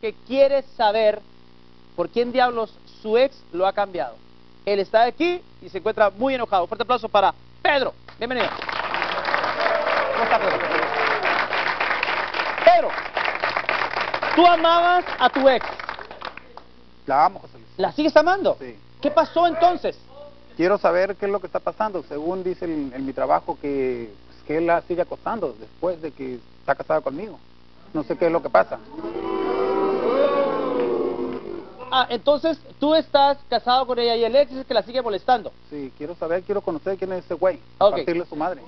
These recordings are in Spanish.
que quiere saber por quién diablos su ex lo ha cambiado. Él está aquí y se encuentra muy enojado. Un fuerte aplauso para Pedro. Bienvenido. ¿Cómo está, Pedro? Pedro, tú amabas a tu ex. La amo, José Luis. ¿La sigues amando? Sí. ¿Qué pasó entonces? Quiero saber qué es lo que está pasando. Según dice en mi trabajo que él la sigue acostando después de que está casada conmigo. No sé qué es lo que pasa. Ah, entonces tú estás casado con ella y el ex es el que la sigue molestando. Sí, quiero saber, quiero conocer quién es ese güey. Ok. Partirle a su madre.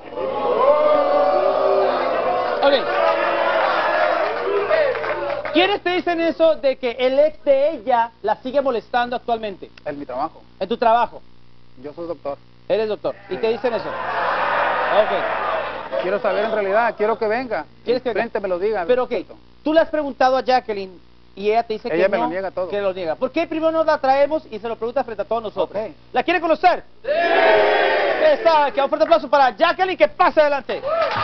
Ok. ¿Quiénes te dicen eso de que el ex de ella la sigue molestando actualmente? Es mi trabajo. En tu trabajo. Yo soy doctor. Eres doctor. ¿Y te dicen eso? Ok. Quiero saber en realidad, quiero que venga. ¿Quieres que venga? Frente me lo diga. Pero ok, tú le has preguntado a Jacqueline y ella te dice que Ella me no, lo niega todo. que lo niega. ¿Por qué primero no la traemos y se lo pregunta frente a todos nosotros? Ok. ¿La quiere conocer? ¡Sí! Está aquí. Un fuerte aplauso para Jacqueline, que pase adelante.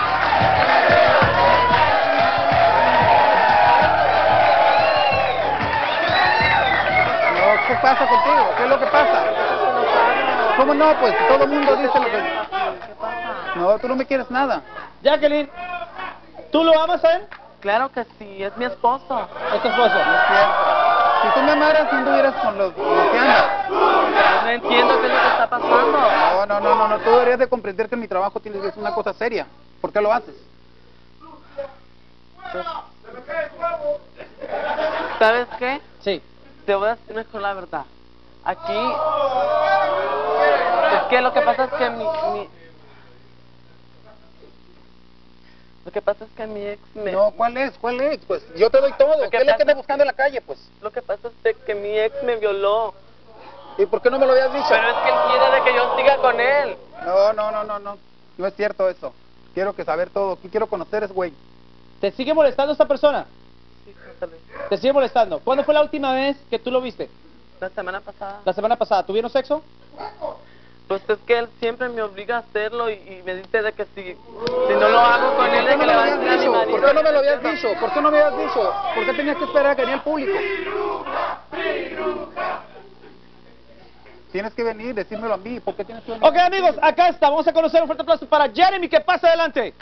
No, ¿qué pasa contigo? ¿Qué es lo que pasa? ¿Cómo no? Pues todo el mundo dice lo que... No, tú no me quieres nada. Jacqueline, ¿tú lo amas a él? Claro que sí, es mi esposo. ¿Es tu esposo? No es cierto. Si tú me amaras, no anduvieras con los que andas. No entiendo qué es lo que está pasando. No. Tú deberías de comprender que mi trabajo es una cosa seria. ¿Por qué lo haces? ¿Sabes qué? Sí. Te voy a decir mejor la verdad. Aquí... Es que lo que pasa es que Lo que pasa es que mi ex me... No, ¿cuál es? ¿Cuál es? Pues yo te doy todo. ¿Qué es lo que andas buscando en la calle, pues? Lo que pasa es que mi ex me violó. ¿Y por qué no me lo habías dicho? Pero es que él quiere de que yo siga con él. No. No es cierto eso. Quiero que saber todo. ¿Qué quiero conocer es güey? ¿Te sigue molestando esta persona? Sí, José Luis. ¿Te sigue molestando? ¿Cuándo fue la última vez que tú lo viste? La semana pasada. La semana pasada. ¿Tuvieron sexo? Pues es que él siempre me obliga a hacerlo y me dice de que si no lo hago con él, de que le va a decir a mi marido. ¿Por qué no me lo habías dicho? ¿Por qué no me habías dicho? ¿Por qué tenías que esperar a que venía el público? Tienes que venir, decírmelo a mí. ¿Por qué tienes que venir? Ok, amigos, acá está. Vamos a conocer un fuerte aplauso para Jeremy, que pase adelante.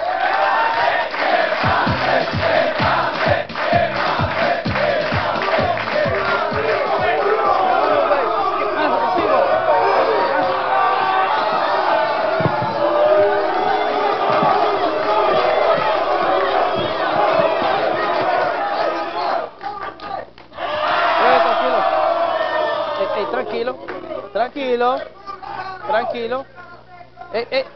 Tranquilo. ¿Qué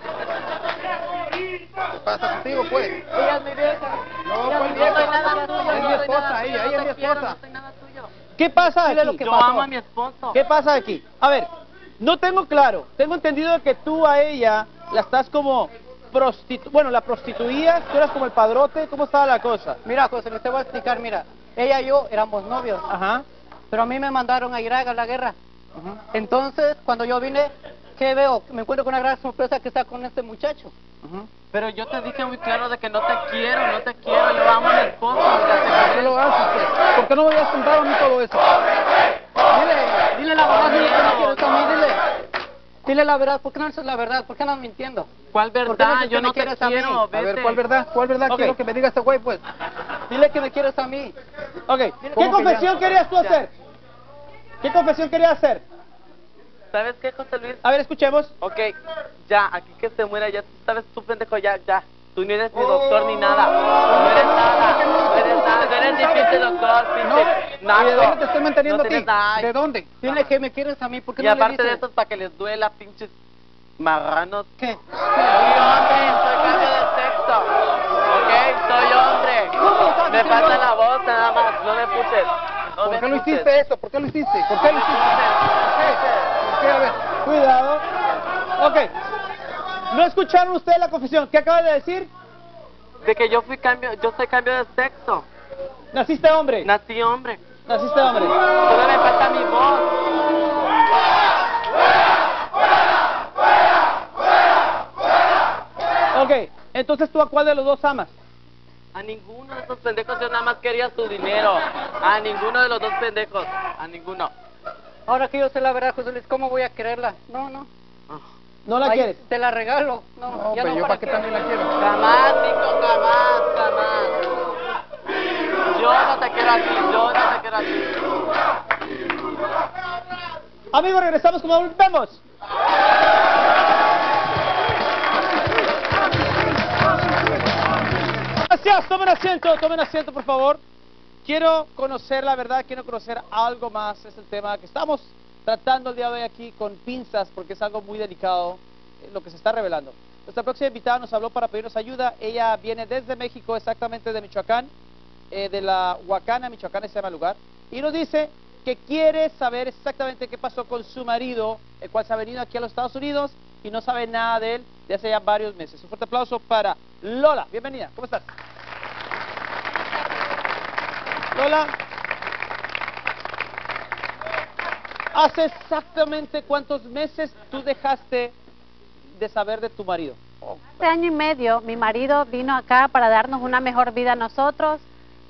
pasa contigo, pues? Ella es mi vieja. No, Ella ¿cuál no vieja? soy nada tuyo, Es no mi soy esposa, nada ella tuyo, es no mi te quiero, esposa. no soy nada tuyo. ¿Qué pasa Dile aquí? lo que Yo pasó. amo a mi esposo. ¿Qué pasa aquí? A ver, no tengo claro. Tengo entendido que tú a ella la estás como bueno, la prostituías, tú eras como el padrote. ¿Cómo estaba la cosa? Mira, José, te voy a explicar, mira. Ella y yo éramos novios, Ajá. pero a mí me mandaron a Irak a la guerra. Entonces, cuando yo vine, ¿qué veo? Me encuentro con una gran sorpresa que está con este muchacho. Pero yo te dije muy claro de que no te quiero, yo amo a mi esposo. ¿Por qué lo haces, pues? ¿Por qué no me habías contado a mí todo eso? Dile la verdad, dile que me quieres a mí, dile la verdad, ¿por qué no dices la verdad? ¿Por qué andas mintiendo? ¿Cuál ¿Por qué no verdad? dices Yo que no me te quieres a mí? quiero, A ver, vete. ¿cuál verdad? ¿Cuál verdad? Ok. Quiero que me diga este güey, pues. Dile que me quieres a mí. Ok, ¿qué ¿Cómo que confesión ya? querías tú hacer? ¿Qué confesión querías hacer? ¿Sabes qué, José Luis? A ver, escuchemos. Ok, ya, aquí que se muera, ya tú sabes, tú pendejo, ya. Tú no eres ni doctor ni nada. No eres nada, no eres ni pinche doctor, pinche naco. ¿Y de dónde te estoy manteniendo No a ti? tienes nada. ¿De dónde? Dile que me quieres a mí, ¿por qué Y no le aparte de dices? eso es para que les duela, pinches marranos. ¿Qué? Soy hombre, soy cambio de sexo. Ok, soy hombre. Me falta la voz nada más, no me puches. No ¿Por me qué lo puches. hiciste eso? ¿Por qué lo hiciste? ¿Por qué lo hiciste? ¿Por qué? A ver. Cuidado. Ok. ¿No escucharon ustedes la confesión? ¿Qué acaba de decir? De que yo soy cambio de sexo. Naciste hombre. Nací hombre. Naciste hombre. Solo me falta mi voz. Ok. Entonces, ¿tú a cuál de los dos amas? A ninguno de esos pendejos yo nada más quería su dinero. A ninguno de los dos pendejos. A ninguno. Ahora que yo sé la verdad, José Luis, ¿cómo voy a quererla? No, no. ¿No la Ay, quieres? Te la regalo. No, No, ya pero no, yo para qué también la quiero. Jamás, Nico, jamás, jamás. Yo no te quiero aquí, yo no te quiero aquí. Amigos, regresamos como volvemos. Gracias, tomen asiento por favor. Quiero conocer la verdad, quiero conocer algo más. Es el tema que estamos tratando el día de hoy aquí con pinzas porque es algo muy delicado lo que se está revelando. Nuestra próxima invitada nos habló para pedirnos ayuda. Ella viene desde México, exactamente de Michoacán, de la Huacana, Michoacán se llama el lugar, y nos dice que quiere saber exactamente qué pasó con su marido, el cual se ha venido aquí a los Estados Unidos y no sabe nada de él de hace ya varios meses. Un fuerte aplauso para Lola. Bienvenida, ¿cómo estás? Lola, ¿hace exactamente cuántos meses tú dejaste de saber de tu marido? Hace año y medio mi marido vino acá para darnos una mejor vida a nosotros,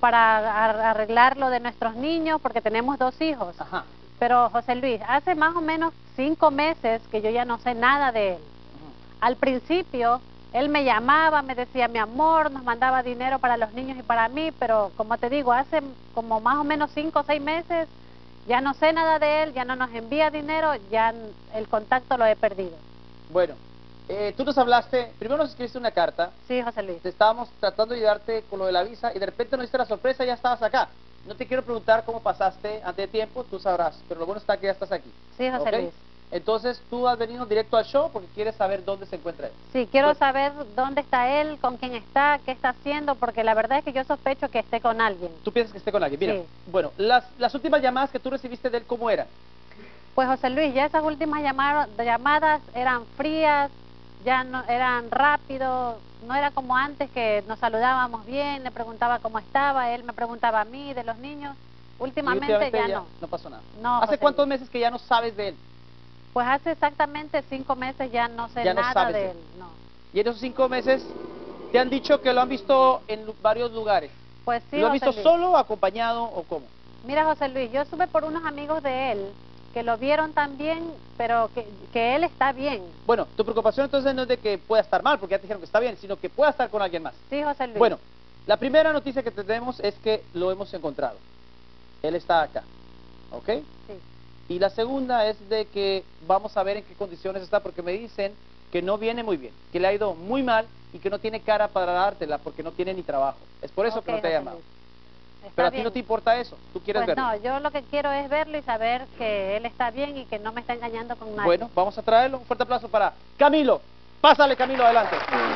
para arreglar lo de nuestros niños, porque tenemos 2 hijos. Ajá. Pero José Luis, hace más o menos 5 meses que yo ya no sé nada de él. Al principio, él me llamaba, me decía mi amor, nos mandaba dinero para los niños y para mí, pero como te digo, hace como más o menos 5 o 6 meses, ya no sé nada de él, ya no nos envía dinero, ya el contacto lo he perdido. Bueno, tú nos hablaste, primero nos escribiste una carta. Sí, José Luis. Te estábamos tratando de ayudarte con lo de la visa y de repente nos diste la sorpresa y ya estabas acá. No te quiero preguntar cómo pasaste antes de tiempo, tú sabrás, pero lo bueno está que ya estás aquí. Sí, José ¿Ok? Luis. Entonces tú has venido directo al show porque quieres saber dónde se encuentra él. Sí, quiero Pues- saber dónde está él, con quién está, qué está haciendo, porque la verdad es que yo sospecho que esté con alguien. Tú piensas que esté con alguien. Mira, Sí. bueno, las últimas llamadas que tú recibiste de él, ¿cómo eran? Pues José Luis, ya esas últimas llamadas eran frías, ya no eran rápido, no era como antes que nos saludábamos bien, le preguntaba cómo estaba, él me preguntaba a mí de los niños. Y Últimamente ya no. No pasó nada. No, ¿Hace José cuántos Luis. meses que ya no sabes de él? Pues hace exactamente 5 meses ya no sé Ya no nada sabes de de él. él. No. Y en esos 5 meses te han dicho que lo han visto en varios lugares. Pues sí, ¿Lo han José visto Luis. solo, acompañado o cómo? Mira, José Luis, yo estuve por unos amigos de él que lo vieron también, pero que él está bien. Bueno, tu preocupación entonces no es de que pueda estar mal, porque ya te dijeron que está bien, sino que pueda estar con alguien más. Sí, José Luis. Bueno, la primera noticia que tenemos es que lo hemos encontrado. Él está acá, ¿ok? Sí. Y la segunda es de que vamos a ver en qué condiciones está, porque me dicen que no viene muy bien, que le ha ido muy mal y que no tiene cara para dártela porque no tiene ni trabajo. Es por eso que Ok, no te ha José llamado. Luis. Está Pero a ti bien. no te importa eso, tú quieres Pues verlo. no, yo lo que quiero es verlo y saber que él está bien y que no me está engañando con nadie. Bueno, vamos a traerlo. Un fuerte aplauso para Camilo. Pásale, Camilo, adelante.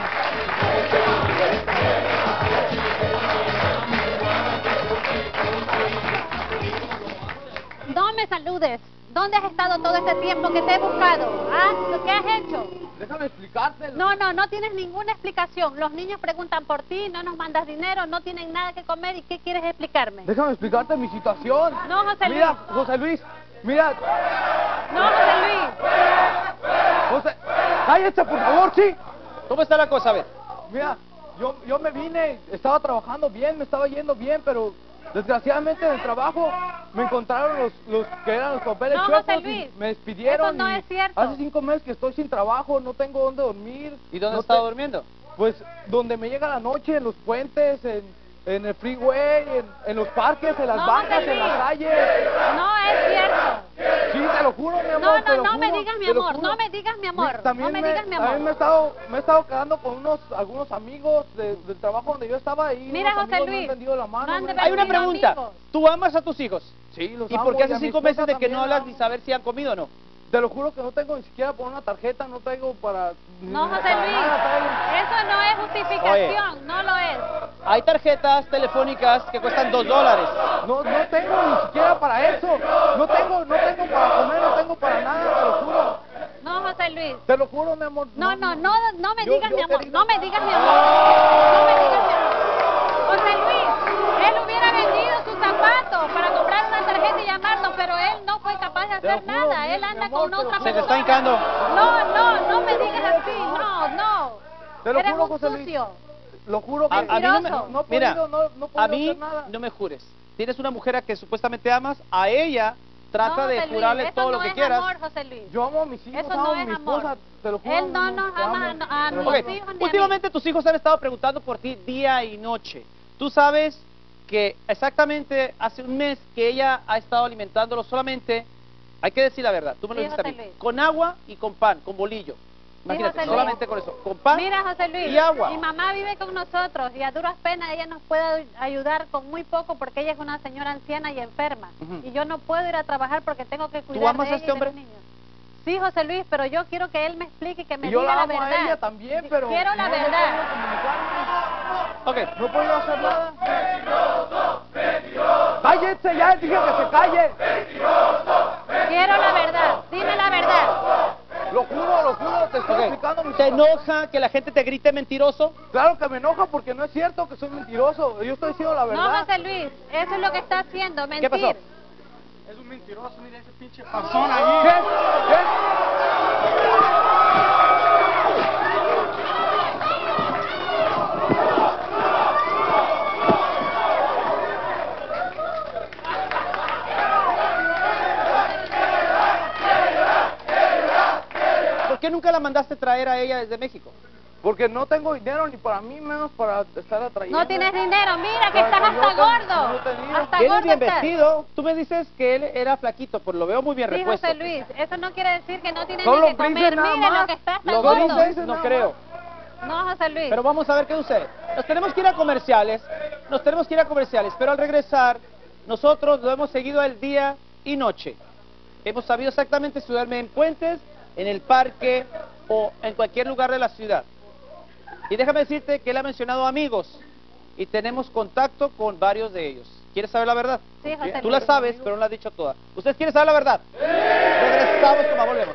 No me saludes. ¿Dónde has estado todo este tiempo que te he buscado? ¿Ah? ¿Qué has hecho? Déjame explicarte. No tienes ninguna explicación. Los niños preguntan por ti, no nos mandas dinero, no tienen nada que comer. ¿Y qué quieres explicarme? Déjame explicarte mi situación. No, José Mira, Luis. José Luis, mira, No, José Luis. José, cállate por favor, sí. ¿Cómo está la cosa? A ver. Mira, yo me vine, estaba trabajando bien, me estaba yendo bien, pero desgraciadamente en el trabajo me encontraron los que eran los papeles No, chuecos José y Luis, me despidieron. eso no y es cierto. Hace 5 meses que estoy sin trabajo, no tengo dónde dormir. ¿Y dónde no está te- durmiendo? Pues donde me llega la noche, en los puentes, en el freeway, en los parques, en las No, bancas, José en la Luis. calle. No es cierto. Sí, te lo juro, mi amor. No, te lo no me juro, digas mi te lo amor, juro. no me digas mi amor, También no me digas mi amor. También me he estado quedando con algunos amigos del trabajo donde yo estaba ahí. Mira, unos José amigos me Luis, han tendido la mano, no han de güey. Hay una Pero pregunta. amigos. ¿Tú amas a tus hijos? Sí, los ¿Y amo, por qué y hace a mi 5 esposa meses de que también no la hablas amo. ni saber si han comido o no? Te lo juro que no tengo ni siquiera por una tarjeta, no traigo para... No, José para Luis, nada traigo. eso no es justificación, no lo es. Hay tarjetas telefónicas que cuestan $2. No tengo ni siquiera para eso. No tengo para comer, no tengo para nada, te lo juro. No, José Luis. Te lo juro, mi amor. No me Yo- digas yo mi te amor, digo- no me digas mi amor. No me digas mi amor. José Luis, él hubiera vendido sus zapatos para comprar una tarjeta y llamarnos, pero él no fue capaz de Te lo hacer juro, nada. mi Él anda amor, con te lo otra juro. Se te persona. está hincando. No me digas así, no. Te lo Eres juro, un José Luis. sucio. lo juro que... A mí no me, Mentiroso. no he mira, podido, no he podido a mí hacer nada. no me jures. Tienes una mujer a que supuestamente amas, a ella trata No, de José Luis, jurarle eso todo no lo que es quieras. amor, José Luis. Yo amo a mis hijos, Eso amo no a es mi amor. esposa, te lo juro. Él no nos te ama amo. a Te lo mis juro. Ok, hijos ni a mí. últimamente tus hijos han estado preguntando por ti día y noche. Tú sabes que exactamente hace un mes que ella ha estado alimentándolo solamente, hay que decir la verdad, tú me lo Sí, dijiste a José mí, Luis. con agua y con pan, con bolillo. Imagínate, José Luis. solamente con eso, con pan Mira, José Luis, y agua. mi mamá vive con nosotros y a duras penas ella nos puede ayudar con muy poco porque ella es una señora anciana y enferma. Ujú. Y yo no puedo ir a trabajar porque tengo que cuidar amas de a ella este y de hombre? los niños. Sí, José Luis, pero yo quiero que él me explique y que me Y yo diga la la amo verdad. a ella también, pero... Quiero la no he verdad. podido comunicarme. Ok, No he podido hacer nada. ¡Cállense ya! ¡Dije que se calle! Quiero la verdad. Dime la verdad. Lo juro, te estoy ok. explicando mi ¿Te situación. enoja que la gente te grite mentiroso? Claro que me enoja porque no es cierto que soy mentiroso. Yo estoy diciendo la No, verdad. José Luis, eso es lo que está haciendo, mentir. ¿Qué pasó? Es un mentiroso, mira ese pinche panzón ahí. ¿Qué? ¿Por qué nunca la mandaste traer a ella desde México? Porque no tengo dinero ni para mí, menos para estar atrayendo. No tienes dinero, mira que Ay, estás yo hasta no gordo. he tenido. Hasta Él es gordo bien estás. vestido. Tú me dices que él era flaquito, pues lo veo muy bien Sí, repuesto. José Luis, eso no quiere decir que no tiene Son ni que lombrices comer. nada Mira más. lo que está hasta Los gordo. grises nada no más. creo. No, José Luis. Pero vamos a ver qué sucede. Nos tenemos que ir a comerciales. Nos tenemos que ir a comerciales. Pero al regresar, nosotros lo hemos seguido el día y noche. Hemos sabido exactamente si duerme en puentes, en el parque o en cualquier lugar de la ciudad. Y déjame decirte que él ha mencionado amigos y tenemos contacto con varios de ellos. ¿Quieres saber la verdad? Sí, José Tú la Luis. sabes, pero no la has dicho toda. ¿Ustedes quieren saber la verdad? Regresamos como volvemos.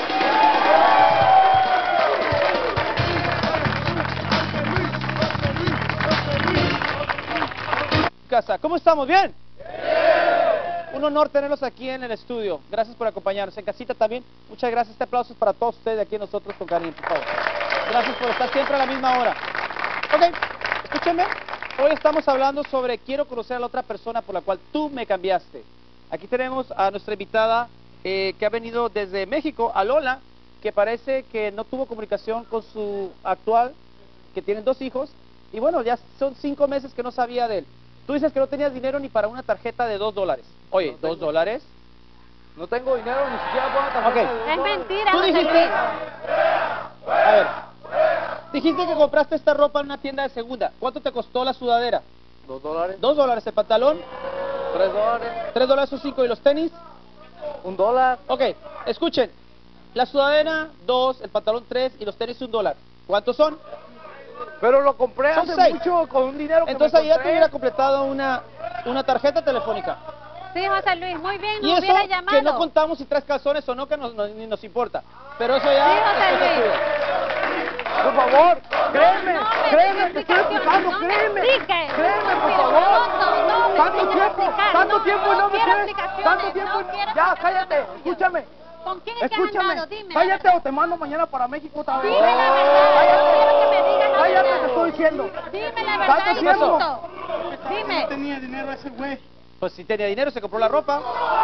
Casa, ¿cómo estamos? ¿Bien? Un honor tenerlos aquí en el estudio. Gracias por acompañarnos. En casita también, muchas gracias. Este aplauso es para todos ustedes aquí nosotros con cariño, por favor. Gracias por estar siempre a la misma hora. Ok, escúchenme. Hoy estamos hablando sobre quiero conocer a la otra persona por la cual tú me cambiaste. Aquí tenemos a nuestra invitada que ha venido desde México, a Lola, que parece que no tuvo comunicación con su actual, que tienen 2 hijos. Y bueno, ya son 5 meses que no sabía de él. Tú dices que no tenías dinero ni para una tarjeta de $2. Oye, No tengo. $2. No tengo dinero ni siquiera para una tarjeta Ok. de Es $2. mentira, Tú José dijiste, Luis. a ver, dijiste que compraste esta ropa en una tienda de segunda. ¿Cuánto te costó la sudadera? $2. $2 el pantalón, $3. $3 o 5 y los tenis. $1. Ok, escuchen, la sudadera 2, el pantalón 3 y los tenis $1. ¿Cuántos son? Pero lo compré Son hace 6. mucho con un dinero que Entonces me ahí ya te encontré. hubiera completado una tarjeta telefónica. Sí, José Luis, muy bien, Y nos eso hubiera llamado. que no contamos si traes calzones o no, que ni nos importa. Pero eso ya Sí, José es cosa Luis. tuya. Por favor, créeme, No me créeme, des te estoy explicaciones, explicando, no me créeme. expliques. Créeme, por Mira, favor. no me Tanto tienes que tiempo, explicar. tanto tiempo y no me quiero quieres. explicaciones, Tanto tiempo. no quiero Ya, explicaciones cállate, tuyas. escúchame. ¿Con quién es que has Escúchame, andado? Dime. cállate la o te mando mañana para México otra vez. Dime la verdad, no quiero que me digas la Cállate, verdad. te estoy diciendo. Dime la verdad ¿Tanto y tiempo? punto. Dime. tenía dinero ese güey. Pues si tenía dinero, se compró la ropa.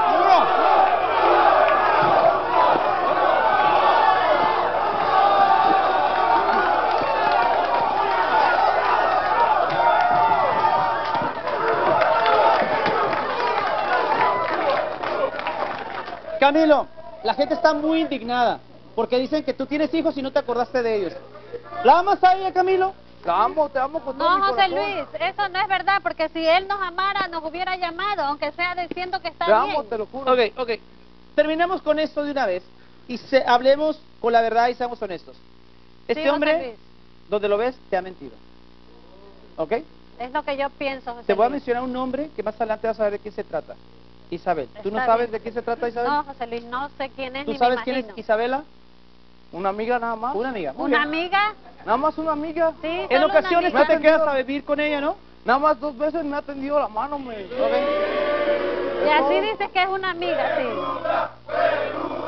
Camilo, la gente está muy indignada porque dicen que tú tienes hijos y no te acordaste de ellos. ¿La amas a ella, Camilo? Te amo con todo No, mi José corazón. Luis, eso no es verdad, porque si él nos amara, nos hubiera llamado, aunque sea diciendo que está Te amo, bien. te lo juro. Ok. Terminemos con esto de una vez y hablemos con la verdad y seamos honestos. Este Sí, José hombre, Luis, donde lo ves, te ha mentido. ¿Ok? es lo que yo pienso, José Te voy a Luis. mencionar un nombre que más adelante vas a ver de quién se trata. Isabel. ¿Tú no Está sabes bien. de quién se trata, Isabel? No, José Luis, no sé quién es ¿Tú ni sabes me quién imagino. es Isabela? Una amiga nada más. Una amiga. Muy ¿Una bien. amiga? Nada más una amiga. Sí, En solo una ocasiones amiga. tú te quedas a vivir con ella, ¿no? Nada más 2 veces me ha tendido la mano, me. Y así dices que es una amiga, sí.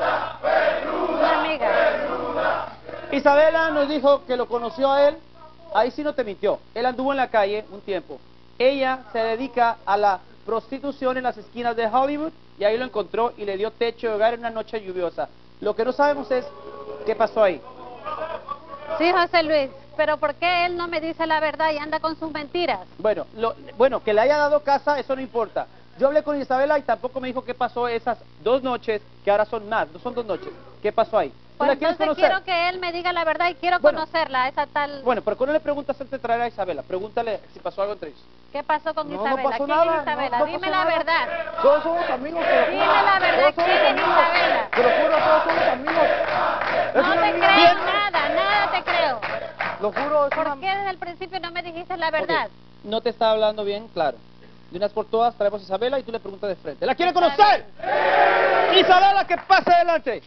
Una amiga. Isabela nos dijo que lo conoció a él ahí sí no te mintió. Él anduvo en la calle un tiempo. Ella se dedica a la prostitución en las esquinas de Hollywood y ahí lo encontró y le dio techo de hogar en una noche lluviosa. Lo que no sabemos es qué pasó ahí. Sí, José Luis, pero ¿por qué él no me dice la verdad y anda con sus mentiras? Bueno, que le haya dado casa, eso no importa. Yo hablé con Isabela y tampoco me dijo qué pasó esas 2 noches, que ahora son más, no son 2 noches. ¿Qué pasó ahí? ¿Tú Pues la quieres entonces conocer? quiero que él me diga la verdad y quiero Bueno. conocerla, esa tal... Bueno, pero ¿cuándo le preguntas antes de traer a Isabela? Pregúntale si pasó algo entre ellos. ¿Qué pasó con No, no Isabela? pasó ¿Quién nada, es Isabela? no Dime pasó la nada. verdad. Todos somos amigos, te lo juro. Dime la verdad, Todos somos ¿quién es amigos. Isabela? Te lo juro, todos somos amigos. Es No una te amiga. creo nada te creo. Lo juro, es ¿Por una... qué desde el principio no me dijiste la verdad? Ok, no te está hablando bien, claro. De unas por todas traemos a Isabela y tú le preguntas de frente. ¿La quiere Está conocer? Isabela, que pase adelante.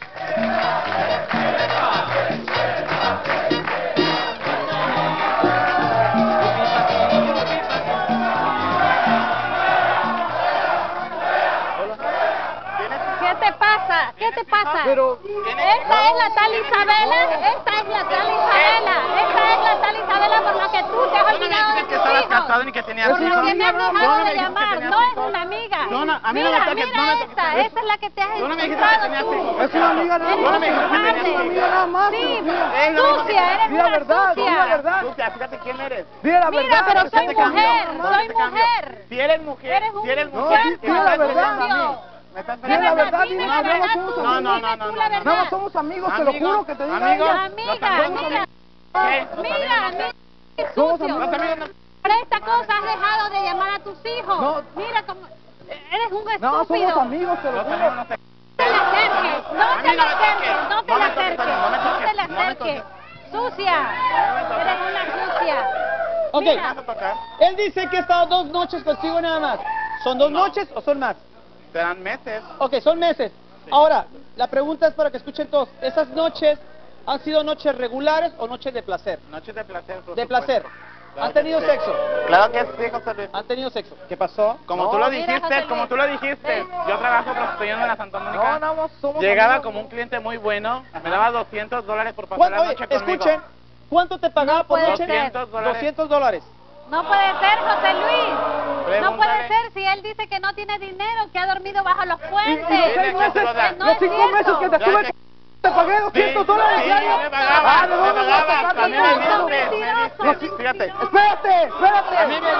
¿Qué te pasa? ¿Qué te pasa? Pero... Esta es la tal Isabela, esta es la tal Isabela, esta es la tal Isabela por la que tú te has olvidado de que tus estabas hijos. casado ni que tenías Por la hijos. que me has No, no dejado me de dijiste que llamar, tenías no es hijos. una amiga. No, no, a mí no mira, me toques, mira no me toques. esta es la que te has Tú no me dijiste que encontrado tenías tú. hijos. Es una amiga nada Eres más. no me dijiste que cobarde. tenías Es una amiga nada más. Sí, Dios mío. sucia, eres Di la una verdad, di la sucia. verdad. Sucia, fíjate quién eres. Di la Mira, verdad. pero que soy te cambió. mujer, No, soy que te cambió. mujer. Si eres mujer, Eres un si eres No, mujer, di la verdad. me estás De Di la fregando. verdad, verdad, dime di la la verdad verdad, tú, no, no, dime no, tú no, la no. verdad. Nada más somos amigos, te lo Amigos, juro que te digo. amigos. Amiga, amiga. ¿Qué? Mira, qué Somos sucio. amigos. Los amigos no... Por esta cosa has dejado de llamar a tus hijos. No. Mira cómo... Eres un No, estúpido. somos amigos, te lo Los juro. amigos no se... No te le acerques, no te le acerques, no te le acerques, no te le no me acerques. toques. Sucia, eres una sucia. Ok, Mira. ¿Vas a tocar? él dice que ha estado 2 noches contigo nada más. ¿Son 2 noches o son más? Serán meses. Ok, son meses. Ahora, la pregunta es para que escuchen todos. ¿Esas noches han sido noches regulares o noches de placer? Noches de placer, por De supuesto. placer. Claro ¿Han que tenido sí. sexo? Claro que sí, José Luis. ¿Han tenido sexo? ¿Qué pasó? Como No, tú lo mira, dijiste, José como Luis. tú lo dijiste, Ven. yo trabajo prostituyendo en la Santa Mónica. No, nada más somos Llegaba amigos. como un cliente muy bueno, me daba $200 por pasar ¿Cuánto, la oye, noche conmigo. escuchen, ¿cuánto te pagaba No por puede noche? ser. $200. No puede ser, José Luis. No Pregúntale. puede ser si él dice que no tiene dinero, que ha dormido bajo los puentes. Y los 6 meses, Que no los es 5 cierto. meses que te Ya estuve que- te pagué $200 Sí, diario. me pagaba, ¿de me dónde vas a pagaba, sacar también me dinero? diste, mentiroso, me diste, fíjate. Espérate, espérate. A mí me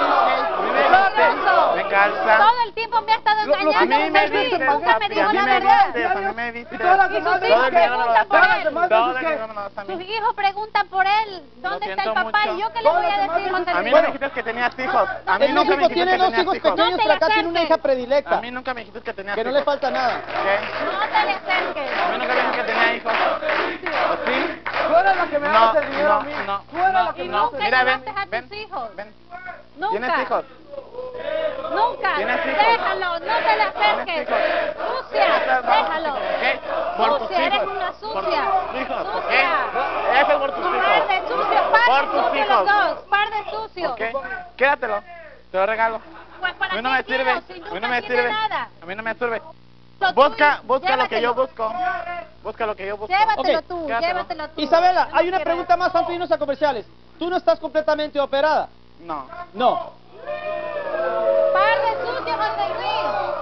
Mentiroso. me calza. Todo el tiempo me ha estado Lo- lo- engañando, A mí me José Luis. viste, Nunca me papi, dijo a mí la me verdad. viste, a mí me viste. Y todas las Y demás sus veces hijos que... preguntan por todas las él. demás Todo veces el que... dinero me lo das a Sus mí. hijos preguntan por él. ¿Dónde Lo está el siento papá? mucho. ¿Y yo qué le Todas voy a las demás decir, veces- José A mí Luis? me dijiste que tenías hijos. A mí El nunca me México dijiste tiene que 2 tenías hijos hijos. pequeños, No te pero acá le tiene una acerques. hija predilecta. A mí nunca me dijiste que tenías Que hijos. no le falta nada. ¿Qué? No te le acerques. A mí nunca me dijiste que tenía hijos. ¿O sí? Tú eres la que me No, das el dinero a mí. no, Tú eres no, la que Y me no. das nunca el Mira, llamaste a ven, tus hijos. ven. Nunca. ¿Tienes hijos? Nunca. ¿Tienes hijos? Déjalo, no te le acerques. ¿Tienes Sucia, déjalo. ¿Qué? Por tus Sucia, eres hijos. una Por sucia. tus hijos. Sucia. ¿Qué? Eso es por tus Par de hijos. sucios, par Por de tus sucios hijos. los dos, par de sucios. ¿Qué? Quédatelo. Te lo regalo. Pues A para mí no qué me sirve. quiero, si A mí nunca no me tiene sirve. nada. A mí no me sirve. Lo Busca tuyo, lo que yo llévatelo. busco. Busca lo que yo busco. Llévatelo Ok, tú, quédatelo. llévatelo tú. Isabela, Yo no hay una quiero pregunta más antes de irnos a comerciales. ¿Tú no estás completamente operada? No. No. Par de sucios, José Luis.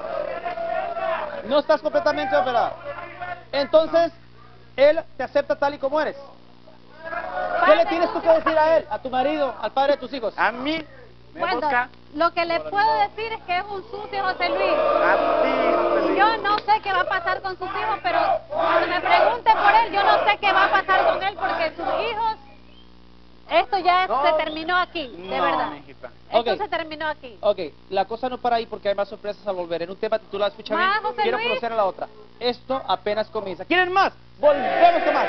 No estás completamente operada. Entonces, él te acepta tal y como eres. ¿Qué Par le de tienes tú que sucios, decir José a él, Luis. a tu marido, al padre de tus hijos? A mí me Bueno, busca lo que le puedo decir es que es un sucio, José Luis. a ti, José Luis. Yo no sé qué va a pasar con sus hijos, pero cuando me pregunten por él, yo no sé qué va a pasar con él, porque sus hijos, esto ya No. se terminó aquí, de No, verdad. mijita. Esto Ok. se terminó aquí. Ok, la cosa no para ahí porque hay más sorpresas al volver. En un tema titulado, escucha bien, Más, José quiero Luis. conocer a la otra. Esto apenas comienza. ¿Quieren más? Volvemos con más.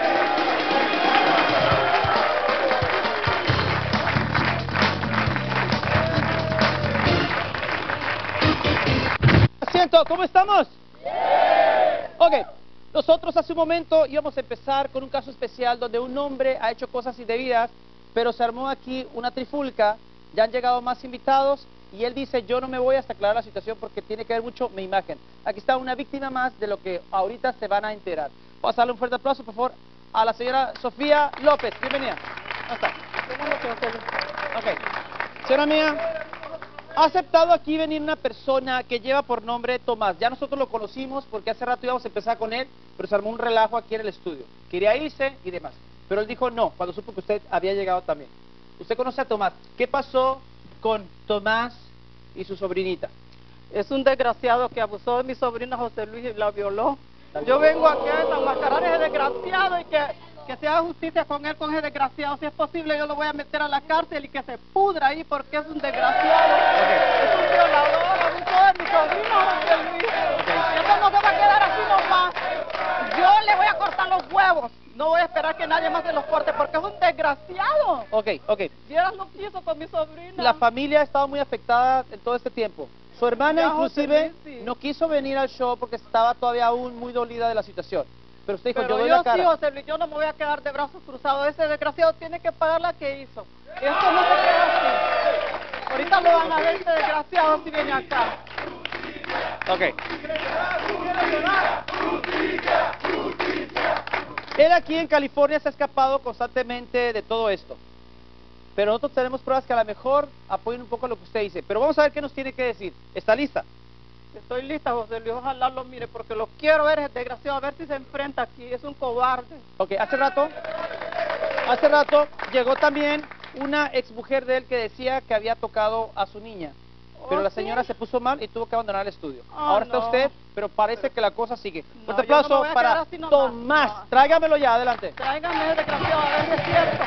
Asiento, ¿cómo estamos? Ok, nosotros hace un momento íbamos a empezar con un caso especial donde un hombre ha hecho cosas indebidas, pero se armó aquí una trifulca, ya han llegado más invitados y él dice, yo no me voy hasta aclarar la situación porque tiene que ver mucho mi imagen. Aquí está una víctima más de lo que ahorita se van a enterar. Vamos a darle un fuerte aplauso, por favor, a la señora Sofía López. Bienvenida. Ok. Señora mía, ha aceptado aquí venir una persona que lleva por nombre Tomás. Ya nosotros lo conocimos porque hace rato íbamos a empezar con él, pero se armó un relajo aquí en el estudio. Quería irse y demás. Pero él dijo no, cuando supo que usted había llegado también. Usted conoce a Tomás. ¿Qué pasó con Tomás y su sobrinita? Es un desgraciado que abusó de mi sobrina José Luis y la violó. Yo vengo aquí a desenmascarar a ese desgraciado y que se haga justicia con él, con ese desgraciado. Si es posible, yo lo voy a meter a la cárcel y que se pudra ahí porque es un desgraciado. Es un violador, abusó de mi sobrina José Luis. Eso no se va a quedar así nomás. Yo le voy a cortar los huevos. No voy a esperar que nadie más se los corte porque es un desgraciado. Ok. Vieras lo que hizo con mi sobrina. La familia ha estado muy afectada en todo este tiempo. Su hermana Ya, inclusive José Luis, sí. no quiso venir al show porque estaba todavía aún muy dolida de la situación. Pero usted dijo, Pero yo doy la cara. sí, José Luis, yo no me voy a quedar de brazos cruzados. Ese desgraciado tiene que pagar la que hizo. Esto no se queda así. Ahorita lo van a ver, ese desgraciado si viene acá. Ok. Él aquí en California se ha escapado constantemente de todo esto. Pero nosotros tenemos pruebas que a lo mejor apoyen un poco lo que usted dice. Pero vamos a ver qué nos tiene que decir. ¿Está lista? Estoy lista, José Luis, ojalá lo mire, porque lo quiero ver, ese desgraciado, a ver si se enfrenta aquí. Es un cobarde. Ok, hace rato llegó también una exmujer de él que decía que había tocado a su niña. Pero ¿Oh, la sí? señora se puso mal y tuvo que abandonar el estudio. Ah, Ahora está no. usted, pero parece que la cosa sigue. No, Un yo aplauso no me voy a para quedar así nomás. Tomás. No. Tráigamelo ya, adelante. Tráigame ese desgraciado, a ver si es cierto.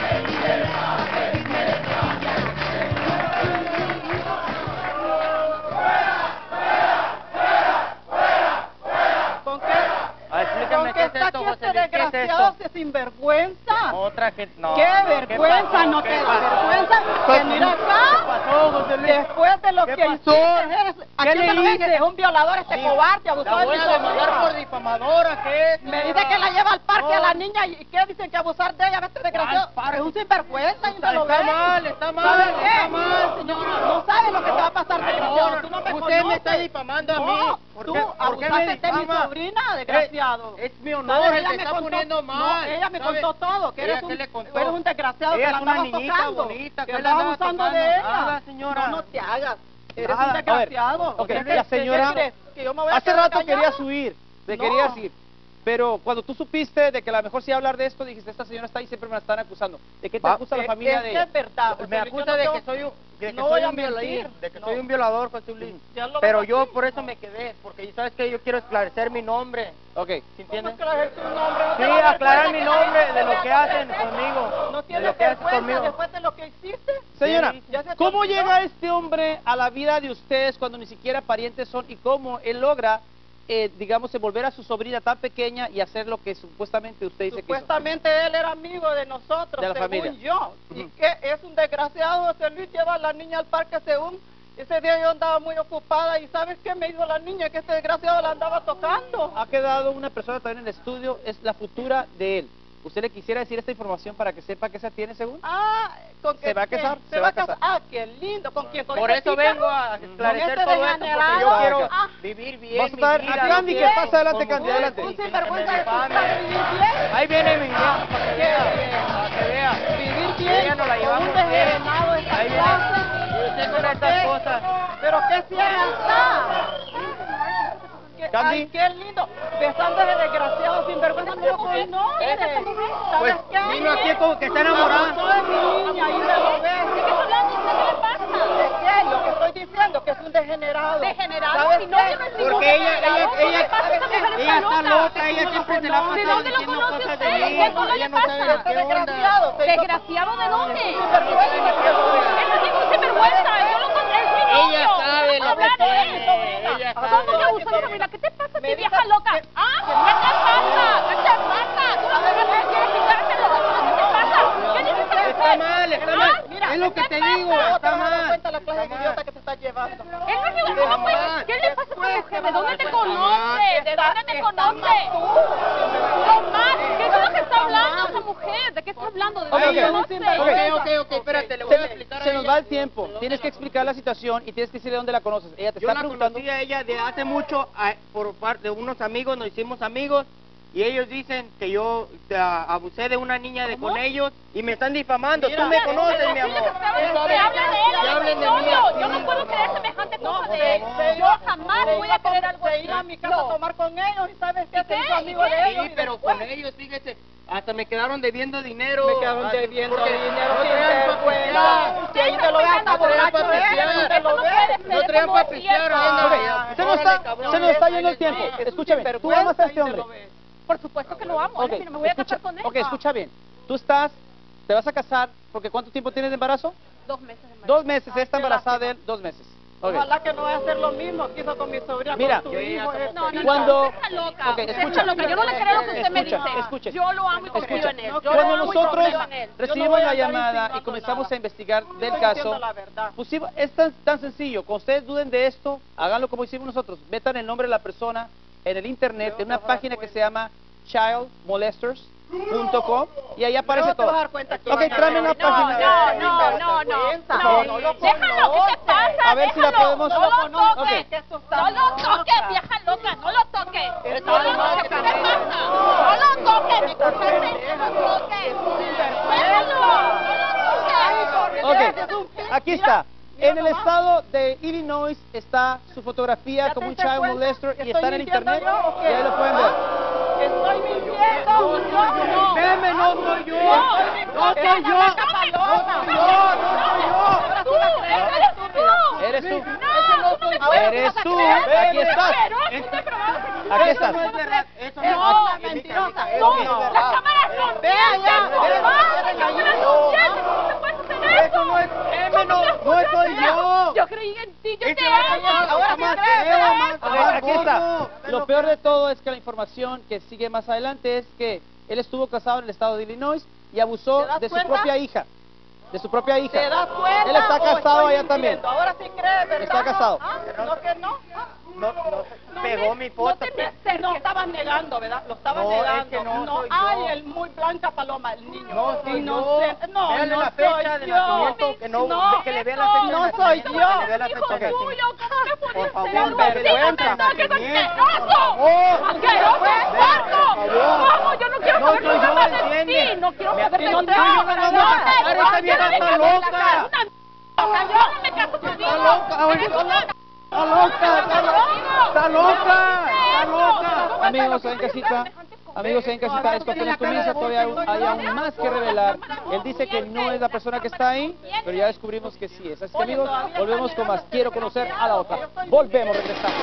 ¿Con qué? Explícame, ¿Con ¿qué es está esto, aquí José este Luis? ¿Qué es desgraciado, esto? ese sinvergüenza? Otra gente, no. ¡Qué no, vergüenza! pasó? ¿No te ¿Qué da pasó? vergüenza venir acá? pasó, José Luis? Después de lo ¿Qué que pasó? hiciste, ¿a ¿Qué quién le te lo dije? hice? Es un violador este cobarde, abusó La de voy mi a demandar por sobrina. difamadora, ¿qué es? Me dice que la lleva al parque No. a la niña y ¿qué dicen? Que abusar de ella, este desgraciado. parque? Es un sinvergüenza y Está me lo ven. mal, está mal, ¿Sabes qué? está mal, señora. No sabes lo que te va a pasar, desgraciado. Tú no me usted conoces. me está difamando a mí. No, ¿Por tú qué- por qué me abusaste de mi difama? sobrina, desgraciado. Es mi honor, ¿Sabes? el Ella que me está contó- poniendo mal. No, ella me ¿Sabe? contó todo, que ¿Ella eres qué le contó? eres un desgraciado, Ella que la es una andabas niñita tocando, bonita, que ¿qué le andabas andaba abusando tocando? de ella. Nada, señora. No te hagas. Eres Nada. un desgraciado. Ok, ¿Qué la te- señora qué crees? ¿Que yo me voy a hace quedar rato callada? querías huir, te No. querías ir. Pero cuando tú supiste de que a lo mejor sí iba a hablar de esto, dijiste, esta señora está ahí, siempre me la están acusando. ¿De qué te acusa la familia de Es ella? que es verdad. Me José Luis, acusa yo no de tengo- que soy un, de que no soy voy a un violador, mentir. de que No. soy un violador, José Luis. Ya lo Pero veo yo así. por eso me quedé, porque sabes que yo quiero esclarecer mi nombre, Ok. ¿sí entiendes? ¿Cómo es que tu nombre? ¿No Sí, te da aclarar vergüenza mi que la nombre gente de lo vea que lo hacen haces? conmigo, ¿No de tienes lo que haces vergüenza conmigo. después de lo que hiciste? Señora, Sí. ¿Ya se te ¿cómo olvidó? llega este hombre a la vida de ustedes cuando ni siquiera parientes son y cómo él logra, digamos, envolver a su sobrina tan pequeña y hacer lo que supuestamente usted dice que hizo? Supuestamente él era amigo de nosotros, De la según familia. yo. Y Ujú. que es un desgraciado, José Luis lleva a la niña al parque según... Ese día yo andaba muy ocupada y ¿sabes qué me hizo la niña? Que este desgraciado la andaba tocando. Ha quedado una persona también en el estudio, es la futura de él. ¿Usted le quisiera decir esta información para que sepa qué se tiene según? Ah, ¿con ¿Se va a qué? casar? ¿Se va a casar? Ah, qué lindo. ¿Con quién? ¿Con Por este eso pícaro? vengo a esclarecer este todo esto, porque yo degenerado. quiero Ah. vivir bien Vamos a mi estar vida. a yo Candy, que quiero pasa adelante, como Candy, ustedes, adelante. sin Un que sinvergüenza me de tu difamen. casa, vivir bien. Ahí viene mi vida, para que vea, para que vea. Vivir bien. Ella nos la con llevamos un bien. degenerado de esta Ahí viene. clase. Usted con ¿Pero estas qué? cosas. ¿Pero qué ciega está? Candy. Ay, qué lindo. Besando a ese desgraciado sinvergüenza, no lo conoces. Pues ¿Sabes qué? vino aquí como que está enamorada. Abusó de mi niña y me lo ves. ¿De qué está hablando? ¿Qué le pasa? ¿De qué? Lo que estoy diciendo, que es un degenerado. ¿Degenerado? ¿Sabes Mi novio qué? no es ningún Porque ella degenerado. ¿Qué le pasa? Esa mujer ella está loca. loca, ella siempre se la ha ¿De pasado dónde lo diciendo conoce cosas usted? de mí. ¿Qué cosa le Ella no pasa? sabe Este qué onda. desgraciado. ¿Desgraciado de dónde? Sinvergüenza. Él no es ningún sinvergüenza. Yo lo conozco. Es mi novio. Ella sabe No lo que hablar de tiene, él, sobrina. ella ¿Cómo sabe. que abusó de sobrina? ¿Qué te pasa, Me ti, dice vieja loca? que- ¿Ah? ¿Qué te pasa? ¿Qué te pasa? Tú no sabes que quieres quitártelo. ¿Qué te pasa? ¿Qué dices que Está mal, está ¿Ah? mal. Mira, Es lo que ¿qué te pasa? digo, No te está vas a dar mal. cuenta la clase de Está idiota mal. que te estás llevando. Él no es igual, ¿cómo fue? mal. ¿Qué le pasa a esa mujer? ¿De dónde te Está conoce? mal. ¿De dónde te conoce? Tomás, ¿qué es lo que está hablando esa mujer? ¿De qué está hablando? ¿De dónde Ok, te ok. conoce? Ok, espérate, le voy a explicar a Se nos ella. va el tiempo. Tienes que explicar la situación y tienes que decirle dónde la conoces. Ella te Yo está la preguntando. conocí a ella de hace mucho, por parte de unos amigos, nos hicimos amigos, y ellos dicen que yo abusé de una niña con ellos y me están difamando. Tú me conoces, mi amor. Que hablen de mí. Yo no puedo creer semejante cosa de él. Yo jamás voy a creer algo así. Se iba a mi casa a tomar con ellos y sabes que se hizo amigo de ellos. Sí, pero con ellos, fíjese, hasta me quedaron debiendo dinero. Me quedaron debiendo dinero. No traían para pistear. Si ahí te lo ves hasta borracho, No traían para pistear. Se nos está yendo el tiempo. Escúchame, tú amas a este hombre. Por supuesto que lo amo. Ok, Si no me voy a casar con él. ok, escucha bien. Tú te vas a casar, porque ¿cuánto tiempo tienes de embarazo? 2 meses de embarazo. 2 meses, está embarazada de él, 2 meses. Ok. Ojalá que no vaya a hacer lo mismo que hizo con mi sobrina. Mira, con tu hijo. cuando... Usted está loca. Ok, Usted escucha. está loca. Yo no le creo lo que usted me dice. Escucha. Yo lo amo y confío en él. Yo Cuando lo amo y nosotros confío en él. recibimos la llamada y comenzamos a investigar del caso, pusimos, es tan sencillo. Cuando ustedes duden de esto, háganlo como hicimos nosotros. Metan el nombre de la persona en el internet, en una página que se llama childmolesters.com y ahí aparece todo. Ok, tráeme una página. No. Déjalo, ¿qué te pasa? A ver si la podemos... No lo toques. Ok. No lo toques, vieja loca. No lo toques. No lo toques. ¿Qué te pasa? No lo toques. Me escuchaste. No lo toques. Déjalo. No lo toques. Ok, aquí está. En el estado de Illinois está su fotografía como un child molester y está en el internet y ahí lo pueden ver. Estoy mintiendo. Veme, no soy yo. No soy yo. Eres tú. Eres tú. Aquí estás. Aquí estás. Eso No, mentirosa. No, las cámaras no mienten. Eso no es no soy yo. Yo creí en ti, yo te Ese amo. Ahora más feo, más A ver, aquí está. gordo. Lo peor de todo es que la información que sigue más adelante es que él estuvo casado en el estado de Illinois y abusó ¿Te das de su cuenta? propia hija. De su propia hija. ¿Te das cuenta? Él está o casado estoy allá también. mintiendo? Ahora sí crees, ¿verdad? Está casado. ¿Ah? ¿No que no? No, pegó mi foto. No te me acerques. No estabas negando, ¿verdad? Lo estabas No, es negando. que no soy ay, yo. el muy blanca paloma, el niño. No, soy Inocente. yo. No, Véale no la fecha soy de yo. nacimiento, que le vea la fecha de no nacimiento, soy que yo. le vea la Hijo fecha de tuyo, nacimiento. ¿cómo me Por pudiste favor, hacer algo así? vergüenza, ¡No me toques, nacimiento, asqueroso! ¡Asqueroso, puerco! ¡Vamos, yo no quiero No saber soy yo, nada de ¿entiende? ti! ¡No quiero saber de no ti! te digo que no vamos a casar, esta vieja está loca. Yo no me caso contigo. Está loca, oye, Eres una Está loca, está loca. Amigos en casita, esto apenas comienza, todavía hay aún más que revelar. Él dice que no es la persona que está ahí, pero ya descubrimos que sí es. Así que amigos, volvemos con más. Quiero conocer a la otra. Volvemos, regresamos.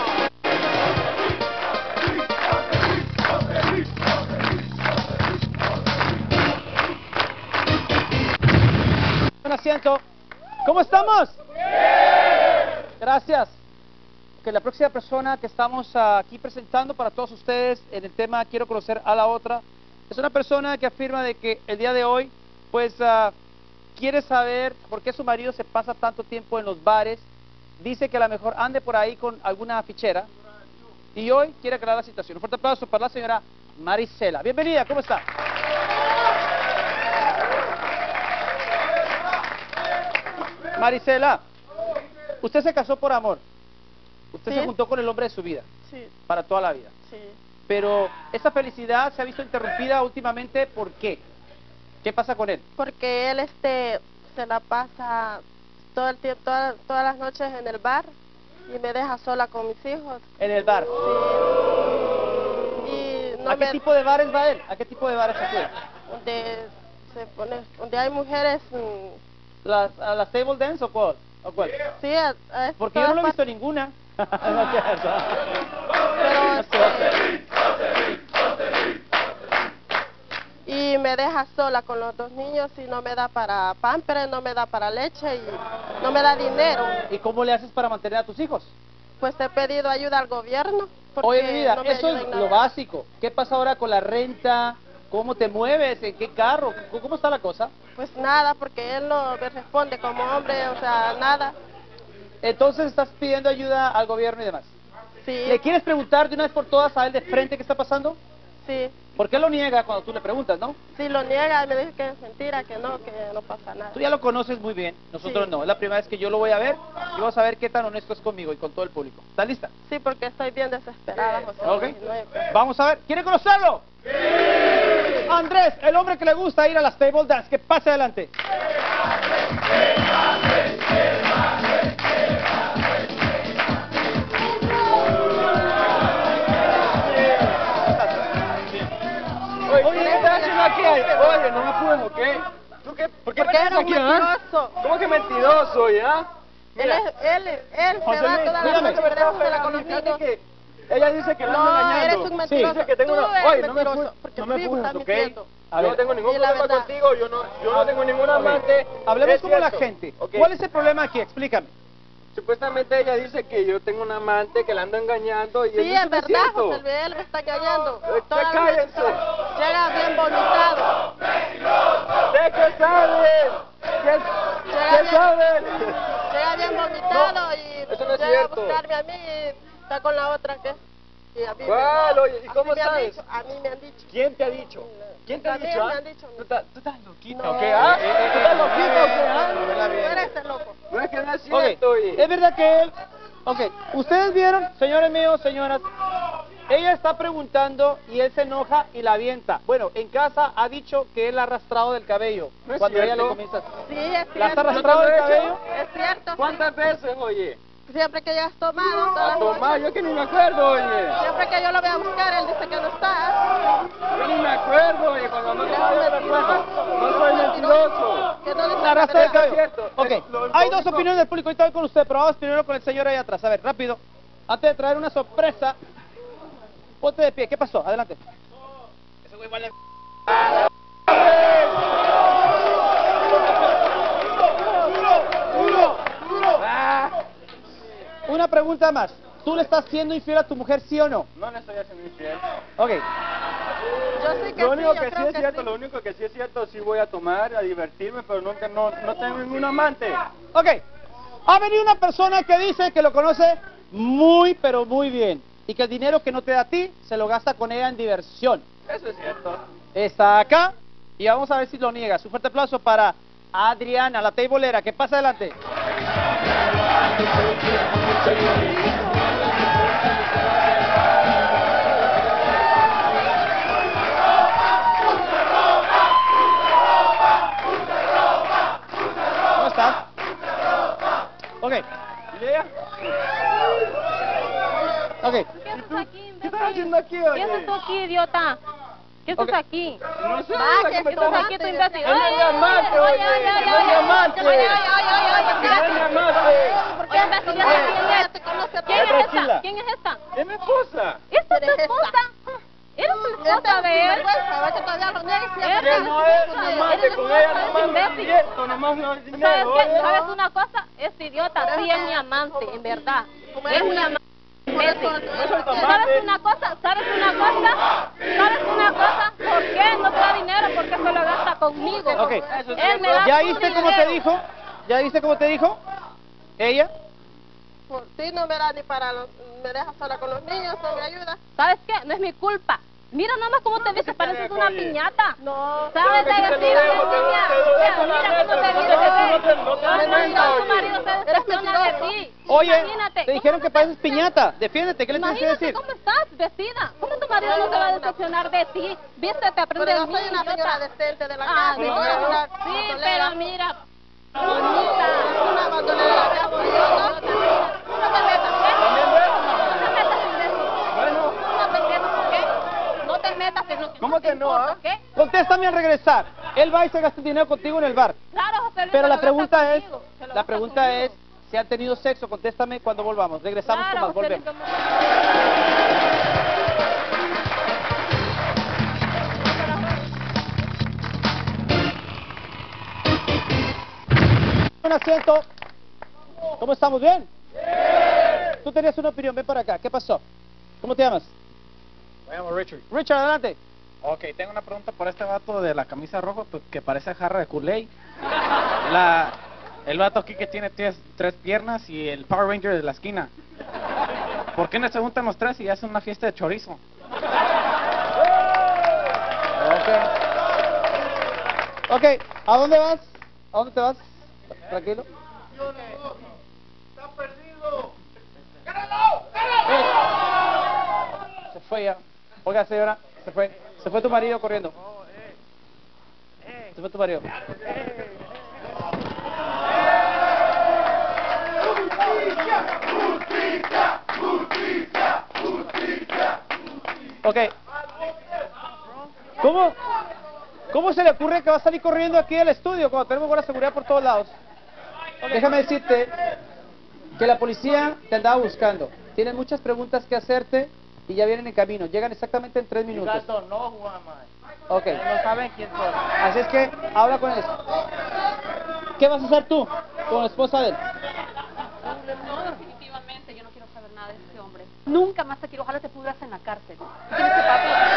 Un asiento. ¿Cómo estamos? Gracias. Que la próxima persona que estamos aquí presentando para todos ustedes en el tema Quiero conocer a la otra, es una persona que afirma de que el día de hoy, pues, quiere saber por qué su marido se pasa tanto tiempo en los bares, dice que a lo mejor ande por ahí con alguna fichera, y hoy quiere aclarar la situación. Un fuerte aplauso para la señora Marisela. Bienvenida, ¿cómo está? Marisela, usted se casó por amor. Usted se juntó con el hombre de su vida, Sí, para toda la vida. sí. Pero esa felicidad se ha visto interrumpida últimamente, ¿por qué? ¿Qué pasa con él? Porque él se la pasa todo el tiempo, todas las noches en el bar y me deja sola con mis hijos. En el bar. Sí. Y no ¿A qué me, tipo de bares va él? ¿A qué tipo de bares acude? donde hay mujeres, ¿A las table dance o cuál? sí, Porque yo no lo he visto ninguna. No es cierto. y me deja sola con los 2 niños y no me da para pampers, no me da para leche y no me da dinero. ¿Y cómo le haces para mantener a tus hijos? Pues he pedido ayuda al gobierno. Porque Oye, mi vida, no me eso ayuda es en lo nada. básico. ¿Qué pasa ahora con la renta? ¿Cómo te mueves? ¿En qué carro? ¿Cómo está la cosa? Pues nada, porque él no me responde como hombre, o sea, nada. Entonces estás pidiendo ayuda al gobierno y demás. Sí, ¿Le quieres preguntar de una vez por todas a él de frente qué está pasando? sí, ¿Por qué lo niega cuando tú le preguntas, no? sí, lo niega, me dice que es mentira, que no pasa nada. Tú ya lo conoces muy bien, nosotros Sí. no. Es la primera vez que yo lo voy a ver y vamos a ver qué tan honesto es conmigo y con todo el público. ¿Estás lista? Sí, porque estoy bien desesperada, José Ok. Luis, no hay- Vamos a ver. ¿Quiere conocerlo? Andrés, el hombre que le gusta ir a las table dance, que pase adelante. Oye, ¿qué estás haciendo aquí? Oye, no me apuren, ¿ok? ¿Tú qué? ¿Por qué Porque estás eres aquí, mentiroso. ¿Cómo que mentiroso, ya? Él se va toda la noche, ¿verdad? Con los niños. Ella dice que la ando No, engañando. eres un mentiroso. Dice que tengo Tú una... eres Oye, no me mentiroso, porque tú empujes, estás ¿ok? mintiendo. Yo no tengo ningún Y la problema verdad. contigo, yo no tengo ninguna amante. Hablemos Es como la cierto, gente. ¿ok? ¿Cuál es el problema aquí? Explícame. Supuestamente ella dice que yo tengo una amante, que la ando engañando y Sí, eso es no es verdad, cierto. José Luis, él me está engañando. Usted Toda la cállense. noche llega bien vomitado. ¿De qué saben? ¿Qué saben? Llega bien vomitado y eso no es llega cierto. a buscarme a mí y está con la otra que... Y a mí ¿Cuál? Oye, ¿y así cómo me han sabes? dicho, a mí me han dicho. ¿Quién te ha dicho? ¿Quién te ha También dicho? me ah? han dicho. ¿Tú estás loquita No. o qué? ¿Ah? ¿Tú estás loquita o qué? ¿Ah? Tú eres el loco. No es que no es Ok, cierto, oye. es verdad que él... Ok, ustedes vieron, señores míos, señoras, ella está preguntando y él se enoja y la avienta. Bueno, en casa ha dicho que él la ha arrastrado del cabello ¿No es cuando ella le cierto? comienza... Sí, es cierto. ¿La has arrastrado del cabello? Es cierto. ¿Cuántas veces, oye? Siempre que llegas tomado, todas A las tomar, noches. yo que ni me acuerdo, oye. Siempre que yo lo voy a buscar, él dice que no está. Yo ni me acuerdo, oye. Cuando no tomaba yo me acuerdo. No soy mentiroso. Que no dice La arrastra del la verdad. cabello. cierto. Ok, Lo hay dos único- opiniones del público, ahorita voy con usted, pero vamos primero con el señor ahí atrás. A ver, rápido. Antes de traer una sorpresa, ponte de pie. ¿Qué pasó? Adelante. Ese güey vale... Una pregunta más. ¿Tú le estás siendo infiel a tu mujer, sí o no? No le estoy haciendo infiel. Ok. Yo sé que Lo único sí, que yo sí creo es cierto, lo único que sí es cierto, sí voy a tomar, a divertirme, pero no tengo ningún amante. Ok. Ha venido una persona que dice que lo conoce muy, pero muy bien. Y que el dinero que no te da a ti, se lo gasta con ella en diversión. Eso es cierto. Está acá y vamos a ver si lo niega. Un fuerte aplauso para Adriana, la teibolera. Que pasa adelante. ¿Cómo estás? Ok. ¿Y ella? Ok. ¿Qué haces aquí, ¿Qué estás haciendo aquí, oye? ¿Qué haces tú aquí, idiota? ¿Qué haces Ok. aquí? No sé, Vaya, que me ¿qué ¿Qué haces trajo- aquí, tu imbécil? Él no es mi amante, oye. No es mi amante. Oye, No es mi amante. Oye, imbécil, ¿ya sabes quién es? ¿Quién es Tranquila. esta? ¿Quién es esta? Es mi esposa. ¿Esta es tu esposa? ¿Eres la esposa de él? A ver que todavía lo niegues y Eres Que el no es esposo mi de él. amante, Eres el con ella esposo de nomás ese no es imbécil. directo, nomás no es ¿Sabes dinero, qué? oye. ¿Sabes una cosa? Es idiota, sí es mi amante, en verdad. Es mi amante. Imbécil. No soy tu ¿Sabes amante. una cosa? ¿Sabes una cosa? ¿Sabes una cosa? ¿Por qué no te da dinero? Porque se lo gasta conmigo. Ok. Él me da ¿Ya su viste cómo te dinero. dijo? ¿Ya viste cómo te dijo? ¿Ella? Por ti no me da ni para los... Me dejas sola con los niños, no me ayuda. ¿Sabes qué? No es mi culpa. Mira nomás cómo te ves, pareces una oye. piñata. No. ¿Sabes de Claro que sí te decir lo a dejo, la te lo niña? dejo Mira, la mira cómo te neta, ves. no te No, mientas, tu oye. marido se decepciona de ti. Oye, Imagínate. te dijeron que pareces piñata. Defiéndete, ¿qué le tienes que Imagínate decir? cómo estás vestida. ¿Cómo tu marido no se va a decepcionar de ti? Vístete, aprende Pero de yo mí, soy una idiota. señora decente de la Ah, casa. no. no soy una Sí, bandolera. pero mira, bonita. Una bandolera de la casa. No te metas, ¿eh? ¿También ves? No te metas, imbécil. Bueno, No te metas, ¿ok? No te metas, que no. ¿Cómo te que no, importa, ah? ¿ok? Contéstame al regresar. Él va y se gasta el dinero contigo en el bar. Claro, José Luis, Pero se la lo pregunta gasta es, conmigo, se lo la gasta pregunta conmigo. es si han tenido sexo. Contéstame cuando volvamos. Regresamos Claro, con más. José Luis, Volvemos. Un asiento. ¿Cómo estamos? ¿Bien? Tú tenías una opinión, ven para acá. ¿Qué pasó? ¿Cómo te llamas? Me llamo Richard. Richard, adelante. Ok, tengo una pregunta por este vato de la camisa roja pues, que parece jarra de Kool-Aid. El vato aquí que tiene tres piernas y el Power Ranger de la esquina. ¿Por qué no se juntan los tres y hacen una fiesta de chorizo? Ok, ¿a dónde vas? ¿A dónde te vas? Tranquilo. está perdido. Se fue ya. Oiga, señora, se fue. Se fue tu marido corriendo. Se fue tu marido. Ok. ¿Cómo se le ocurre que va a salir corriendo aquí del estudio cuando tenemos buena seguridad por todos lados? Déjame decirte que la policía te andaba buscando. Tienen muchas preguntas que hacerte y ya vienen en camino. Llegan exactamente en 3 minutos. Gato, no, Juan, Ok. no saben quién soy. Así es que habla con él. ¿Qué vas a hacer tú con la esposa de él? No, definitivamente, yo no quiero saber nada de ese hombre. Nunca más te quiero, ojalá te pudras en la cárcel. Tienes que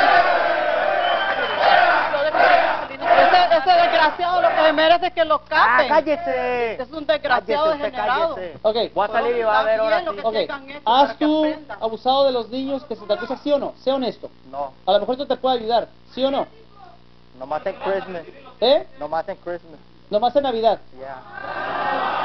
Ese desgraciado lo que se merece es que lo capen. ¡Cállese! Es un desgraciado Cállese, degenerado. cállese. Ok. Voy a salir y va a ver ahora sí. Ok. ¿Has tú abusado de los niños que se te acusa, sí o no? Sé honesto. No, A lo mejor esto te puede ayudar, ¿sí o no? nomás en Christmas. ¿Eh? Nomás en Christmas. Nomás en Navidad. Ya.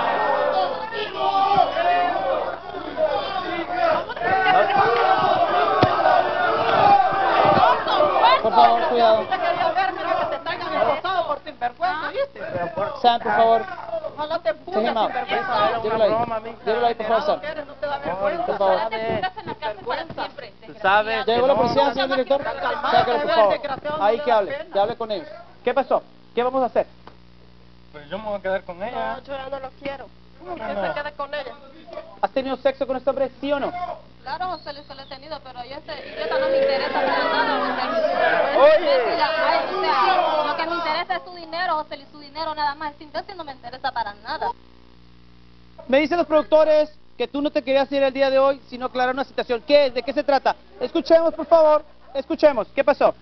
Por favor, cuidado. Te quería ver, mira que te traigan esposado por sinvergüenza, ¿viste? Sam, por favor. Ojalá te Take pudras him out. sinvergüenza. Llévelo ahí. Llévelo ahí, por favor, Sam. No te da vergüenza. Por favor. te pudras en la cárcel para siempre. Tú sabes. ¿Ya llegó la policía, señor director? Sáquelo, por favor. desgraciado, no Ahí le que da hable. pena. Que hable con ellos. ¿Qué pasó? ¿Qué vamos a hacer? Pues yo me voy a quedar con ella. No, yo ya no lo quiero. ¿Cómo que Que no? se quede con ella. ¿Has tenido sexo con este hombre, sí o no? Claro, José Luis, se lo he tenido, pero yo este idiota no me interesa para nada, José Luis. Oye. O sea, lo que me interesa es su dinero, José Luis, su dinero nada más. Sin imbécil no me interesa para nada. Me dicen los productores que tú no te querías ir el día de hoy, sino aclarar una situación. ¿Qué es? ¿De qué se trata? Escuchemos, por favor. Escuchemos. ¿Qué pasó?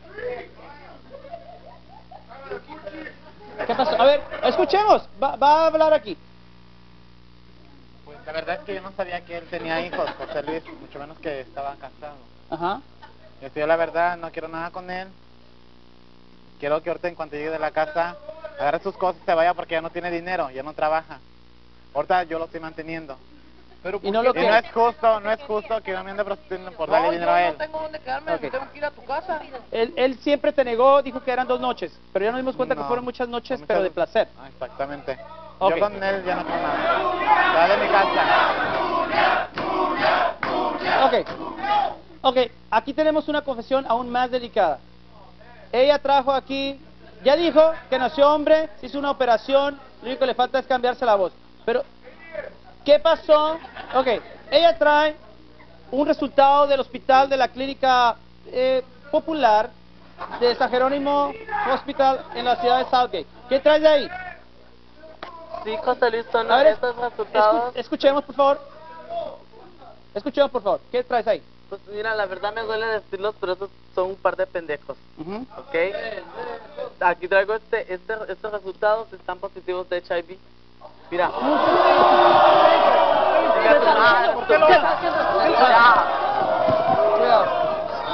¿Qué pasó? A ver, escuchemos. Va a hablar aquí. Pues la verdad es que yo no sabía que él tenía hijos, José Luis, mucho menos que estaban casados. Ajá. Yo la verdad no quiero nada con él. Quiero que ahorita en cuanto llegue de la casa, agarre sus cosas y se vaya porque ya no tiene dinero, ya no trabaja. Ahorita yo lo estoy manteniendo. Pero Y no lo Y que... no es justo que yo me ande prostituyendo por darle dinero a él. No tengo dónde quedarme, Ok. tengo que ir a tu casa. Él siempre te negó, dijo que eran 2 noches, pero ya nos dimos cuenta que No, fueron muchas noches, muchas- pero de placer. Ah, exactamente. Ok. Yo con él ya no quiero nada. Ya de mi casa. Ok, aquí tenemos una confesión aún más delicada. Ella trajo aquí, ya dijo que nació hombre, se hizo una operación, lo único que le falta es cambiarse la voz. Pero, ¿qué pasó? Ok, ella trae un resultado del hospital de la clínica popular de San Jerónimo Hospital en la ciudad de Southgate. ¿Qué traes de ahí? Sí, José Luis, son A ver, estos resultados. escuchemos, por favor. Escuchemos, por favor. ¿Qué traes ahí? Pues mira, la verdad me duele decirlos, pero estos son un par de pendejos, Ujú. ¿ok? Aquí traigo estos resultados, están positivos de HIV. Mira. Mira tu madre, ¿Por qué lo estás haciendo? Ya. Cuidado.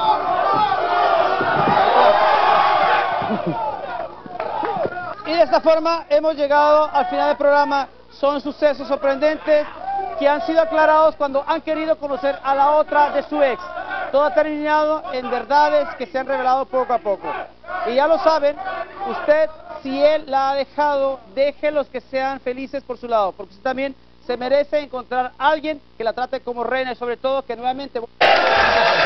Y de esta forma hemos llegado al final del programa. Son sucesos sorprendentes que han sido aclarados cuando han querido conocer a la otra de su ex. Todo ha terminado en verdades que se han revelado poco a poco. Y ya lo saben, usted, si él la ha dejado, déjelos que sean felices por su lado, porque usted también se merece encontrar a alguien que la trate como reina y sobre todo que nuevamente...